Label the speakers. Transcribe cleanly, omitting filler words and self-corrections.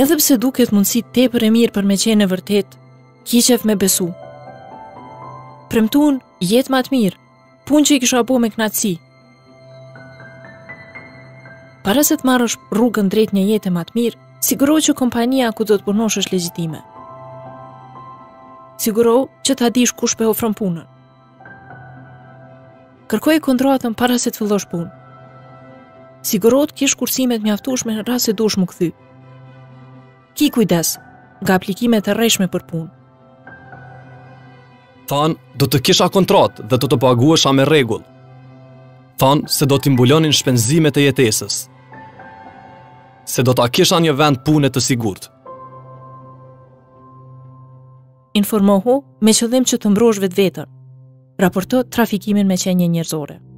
Speaker 1: Edhe pse duket mundësi tepër e mirë për me qenë e vërtet, kiqef me besu. Premtuan jetë më të mirë, punë që i kisha bo me knatësi. Para se të marrësh rrugën drejt një jete më të mirë, siguro që kompania ku do të punosh është legjitime. Siguro që ta dish kush po ofron punën. Kërkoje kontratën para se të fillosh punë. Siguro të kish kursimet mjaftueshme në rast se duhesh mu kthy. Ki kujdes nga aplikimet e rreshme për punë.
Speaker 2: Thanë, do të kisha kontratë dhe do të paguesha me rregull. Thanë se do t'i mbulonin shpenzimet e jetesës. Se do ta kisha një vend pune të sigurt.
Speaker 1: Informohu me qëllim që të mbrosh vetveten. Raporto trafikimin me qenie njerëzore.